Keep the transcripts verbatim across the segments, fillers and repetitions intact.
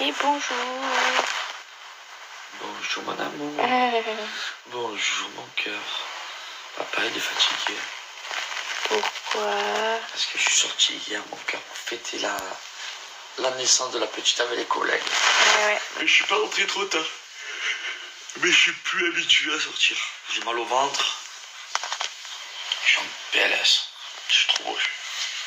Et bonjour. Bonjour mon amour. Bonjour mon cœur. Papa il est fatigué. Pourquoi? Parce que je suis sorti hier mon cœur pour fêter la, la naissance de la petite avec les collègues. Ouais, ouais. Mais je suis pas rentré trop tard. Mais je suis plus habitué à sortir. J'ai mal au ventre. Je suis en P L S. Je suis trop rouge.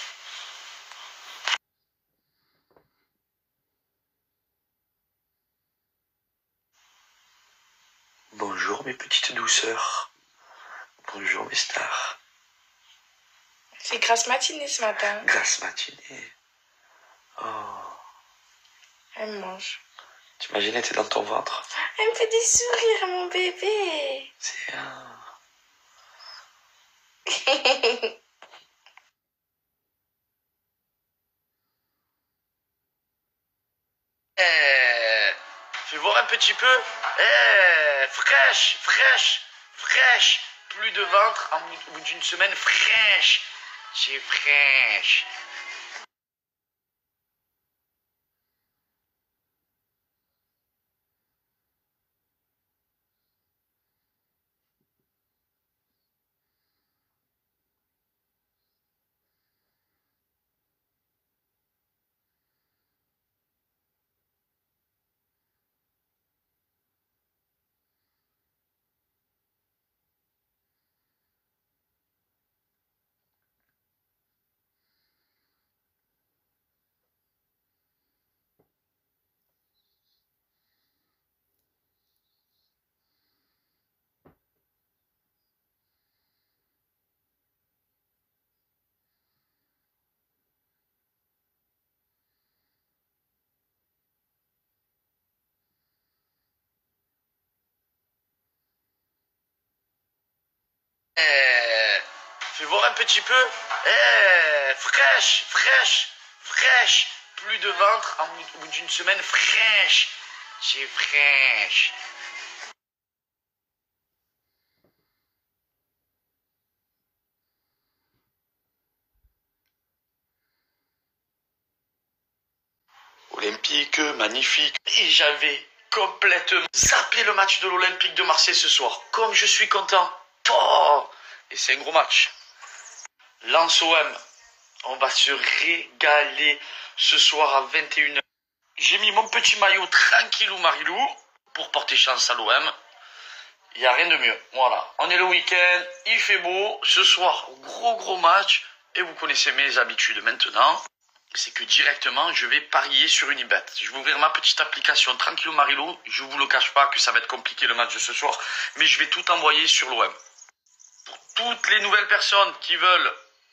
Bonjour mes petites douceurs. Bonjour mes stars. C'est grasse matinée ce matin. Grasse matinée. Oh. Elle me mange. T'imagines, elle était dans ton ventre. Elle me fait des sourires, mon bébé. C'est un... Eh, fais voir un petit peu. Eh, fraîche, fraîche, fraîche. Plus de ventre en bout- au bout d'une semaine, fraîche. C'est fraîche. Eh, fais voir un petit peu. Eh, fraîche, fraîche, fraîche. Plus de ventre en bout- au bout d'une semaine, fraîche. C'est fraîche. Olympique, magnifique. Et j'avais complètement zappé le match de l'Olympique de Marseille ce soir. Comme je suis content. Oh, et c'est un gros match. Lens O M. On va se régaler ce soir à vingt et une heures. J'ai mis mon petit maillot tranquillou marilou pour porter chance à l'O M. Il n'y a rien de mieux. Voilà. On est le week-end, il fait beau. Ce soir, gros gros match. Et vous connaissez mes habitudes maintenant. C'est que directement, je vais parier sur Unibet. Je vais ouvrir ma petite application tranquillou marilou. Je vous le cache pas que ça va être compliqué le match de ce soir. Mais je vais tout envoyer sur l'O M. Pour toutes les nouvelles personnes qui veulent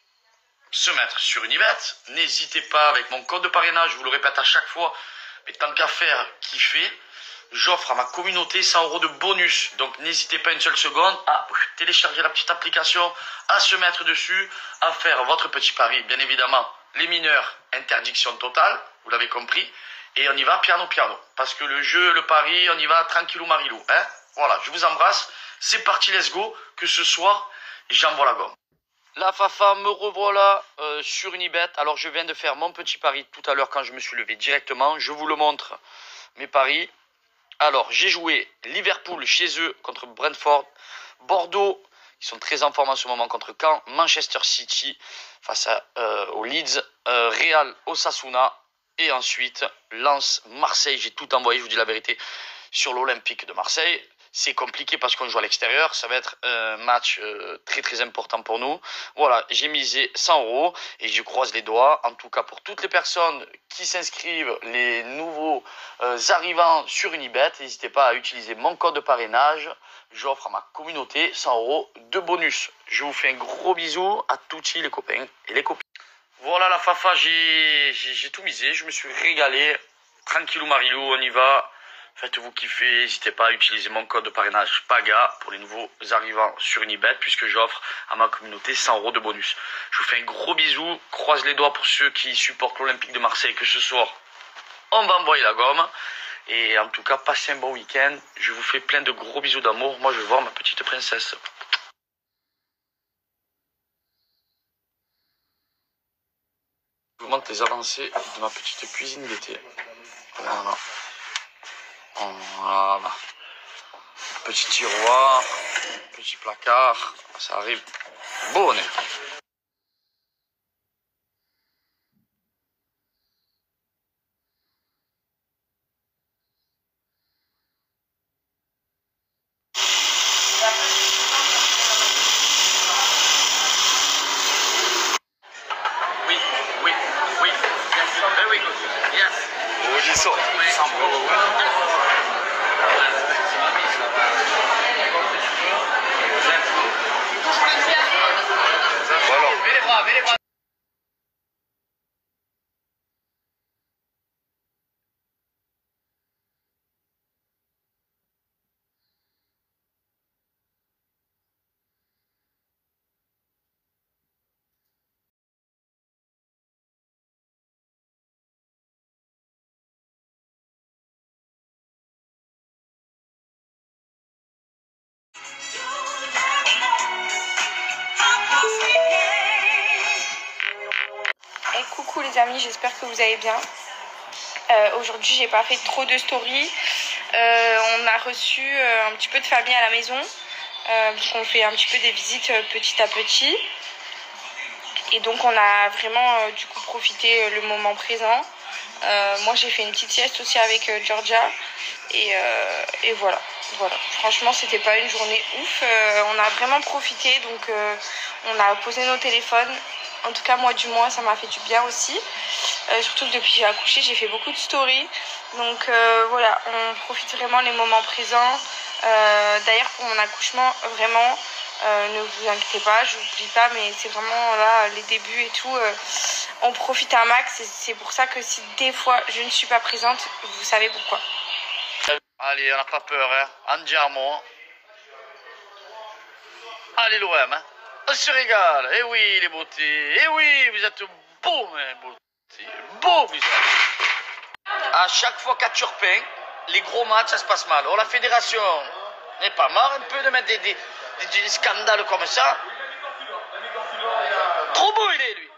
se mettre sur Unibet, n'hésitez pas avec mon code de parrainage, je vous le répète à chaque fois, mais tant qu'à faire, kiffez, j'offre à ma communauté cent euros de bonus. Donc n'hésitez pas une seule seconde à télécharger la petite application, à se mettre dessus, à faire votre petit pari. Bien évidemment, les mineurs, interdiction totale, vous l'avez compris, et on y va piano piano, parce que le jeu, le pari, on y va tranquillou marilou. Hein, voilà, je vous embrasse, c'est parti, let's go, que ce soir, j'envoie la gomme. La Fafa, me revoilà euh, sur Unibet. Alors je viens de faire mon petit pari tout à l'heure quand je me suis levé directement. Je vous le montre, mes paris. Alors j'ai joué Liverpool chez eux contre Brentford. Bordeaux, ils sont très en forme en ce moment contre Caen. Manchester City face à, euh, au Leeds. Euh, Real, Osasuna. Et ensuite Lens, Marseille. J'ai tout envoyé, je vous dis la vérité, sur l'Olympique de Marseille. C'est compliqué parce qu'on joue à l'extérieur. Ça va être un match euh, très très important pour nous. Voilà, j'ai misé cent euros et je croise les doigts. En tout cas, pour toutes les personnes qui s'inscrivent, les nouveaux euh, arrivants sur Unibet, n'hésitez pas à utiliser mon code de parrainage. J'offre à ma communauté cent euros de bonus. Je vous fais un gros bisou à tous les copains et les copines. Voilà la Fafa, j'ai tout misé. Je me suis régalé. Tranquillou marilou, on y va. Faites-vous kiffer, n'hésitez pas à utiliser mon code de parrainage PAGA pour les nouveaux arrivants sur Unibet puisque j'offre à ma communauté cent euros de bonus. Je vous fais un gros bisou, croise les doigts pour ceux qui supportent l'Olympique de Marseille que ce soir on va envoyer la gomme. Et en tout cas, passez un bon week-end. Je vous fais plein de gros bisous d'amour. Moi, je vais voir ma petite princesse. montre les avancées de ma petite cuisine d'été. Voilà. Voilà. Petit tiroir, petit placard, ça arrive beau, on est. Oui, oui, oui. Very good. Yes. Oh, dis ça. Voilà. Et coucou les amis, j'espère que vous allez bien. Euh, Aujourd'hui, j'ai pas fait trop de stories. Euh, on a reçu euh, un petit peu de famille à la maison, euh, parce qu'on fait un petit peu des visites euh, petit à petit. Et donc, on a vraiment euh, du coup profité euh, le moment présent. Euh, moi, j'ai fait une petite sieste aussi avec euh, Georgia. Et, euh, et voilà. Voilà. Franchement, c'était pas une journée ouf. Euh, on a vraiment profité, donc euh, on a posé nos téléphones. En tout cas, moi, du moins, ça m'a fait du bien aussi. Euh, surtout que depuis que j'ai accouché, j'ai fait beaucoup de stories. Donc euh, voilà, on profite vraiment les moments présents. Euh, D'ailleurs, pour mon accouchement, vraiment, euh, ne vous inquiétez pas, je vous oublie pas, mais c'est vraiment là, les débuts et tout. Euh, on profite un max. Et c'est pour ça que si des fois je ne suis pas présente, vous savez pourquoi. Allez, on n'a pas peur, hein. Andiamo. Allez, l'O M, hein. On se régale. Eh oui, les beautés. Eh oui, vous êtes beaux, mes beautés. Beaux, vous êtes. À chaque fois qu'à Turpin, les gros matchs, ça se passe mal. Oh, la fédération n'est pas marre un peu de mettre des, des, des, des scandales comme ça. Trop beau, il est, lui.